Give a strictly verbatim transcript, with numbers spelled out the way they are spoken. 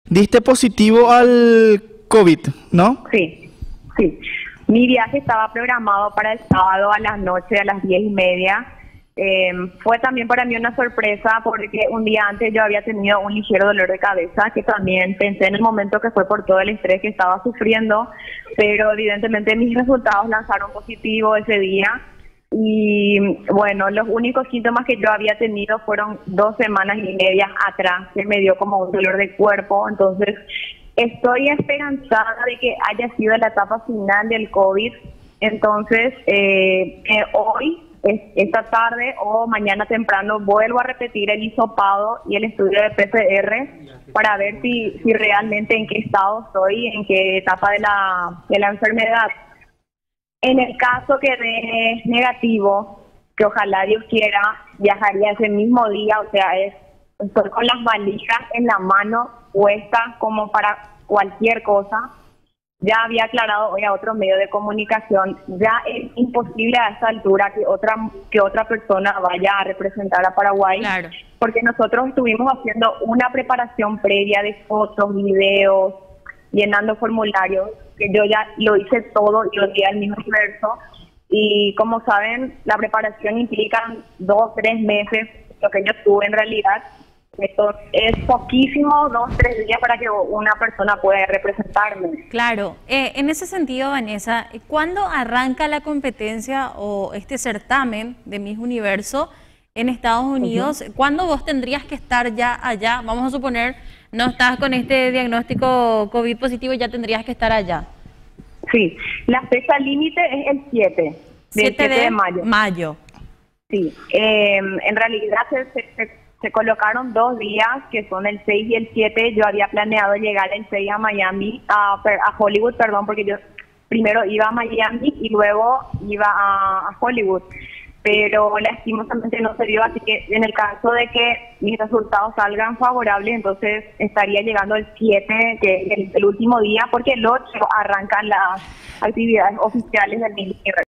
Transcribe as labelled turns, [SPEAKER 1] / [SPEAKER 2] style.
[SPEAKER 1] Diste positivo al COVID, ¿no?
[SPEAKER 2] Sí, sí. Mi viaje estaba programado para el sábado a las noche, a las diez y media. Eh, fue también para mí una sorpresa porque un día antes yo había tenido un ligero dolor de cabeza, que también pensé en el momento que fue por todo el estrés que estaba sufriendo, pero evidentemente mis resultados lanzaron positivo ese día. Y bueno, los únicos síntomas que yo había tenido fueron dos semanas y media atrás, que me dio como un dolor de cuerpo. Entonces, estoy esperanzada de que haya sido la etapa final del COVID. Entonces, eh, eh, hoy, es, esta tarde o mañana temprano, vuelvo a repetir el hisopado y el estudio de P C R para ver si, si realmente en qué estado estoy, en qué etapa de la, de la enfermedad. En el caso que dé negativo, que ojalá Dios quiera, viajaría ese mismo día, o sea, es, estoy con las valijas en la mano puestas como para cualquier cosa. Ya había aclarado hoy a otro medio de comunicación, ya es imposible a esta altura que otra que otra persona vaya a representar a Paraguay,
[SPEAKER 3] Claro.
[SPEAKER 2] porque nosotros estuvimos haciendo una preparación previa de fotos, videos, llenando formularios, que yo ya lo hice todo y lo di al mismo universo. Y como saben, la preparación implica dos, tres meses, lo que yo tuve en realidad. Esto es poquísimo, dos, tres días para que una persona pueda representarme.
[SPEAKER 3] Claro, eh, en ese sentido, Vanessa, ¿cuándo arranca la competencia o este certamen de Miss Universo en Estados Unidos? Uh-huh. ¿Cuándo vos tendrías que estar ya allá? Vamos a suponer, no estás con este diagnóstico COVID positivo y ya tendrías que estar allá.
[SPEAKER 2] Sí, la fecha límite es el siete,
[SPEAKER 3] siete de,
[SPEAKER 2] de mayo.
[SPEAKER 3] mayo.
[SPEAKER 2] Sí, eh, en realidad se, se, se colocaron dos días, que son el seis y el siete. Yo había planeado llegar el seis a Miami, a, a Hollywood, perdón, porque yo primero iba a Miami y luego iba a, a Hollywood. Pero lastimosamente no se dio, así que en el caso de que mis resultados salgan favorables, entonces estaría llegando el siete, que es el, el último día, porque el ocho arrancan las actividades oficiales del Miss Universo.